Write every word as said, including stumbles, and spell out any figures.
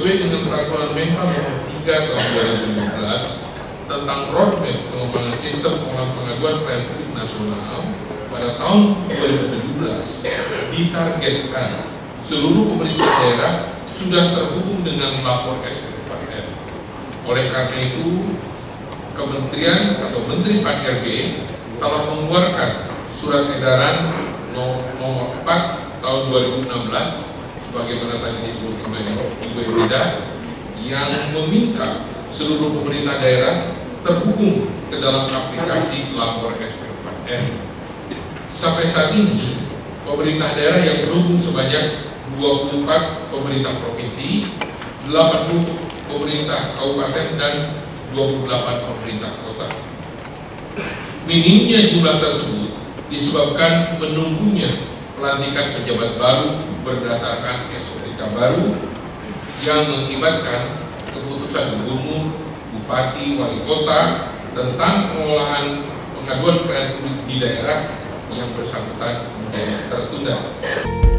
sesuai dengan peraturan Menpa nomor tiga tahun dua ribu lima belas tentang roadmap pengembangan sistem pengolahan pengaduan pelayanan publik nasional pada tahun dua ribu tujuh belas ditargetkan seluruh pemerintah daerah sudah terhubung dengan lapor S P empat R. Oleh karena itu, Kementerian atau Menteri empat R B telah mengeluarkan surat edaran nomor empat tahun dua ribu enam belas sebagaimana tadi disebutkan oleh Ibu Eda yang meminta seluruh pemerintah daerah terhubung ke dalam aplikasi lapor S P empat R. Sampai saat ini pemerintah daerah yang terhubung sebanyak dua puluh empat pemerintah provinsi, delapan puluh pemerintah kabupaten dan dua puluh delapan pemerintah kota. Minimnya jumlah tersebut disebabkan menunggunya pelantikan pejabat baru berdasarkan S O P K baru yang mengakibatkan keputusan gubernur, bupati, wali kota tentang pengolahan pengaduan pelayanan publik di daerah yang bersangkutan menjadi tertunda.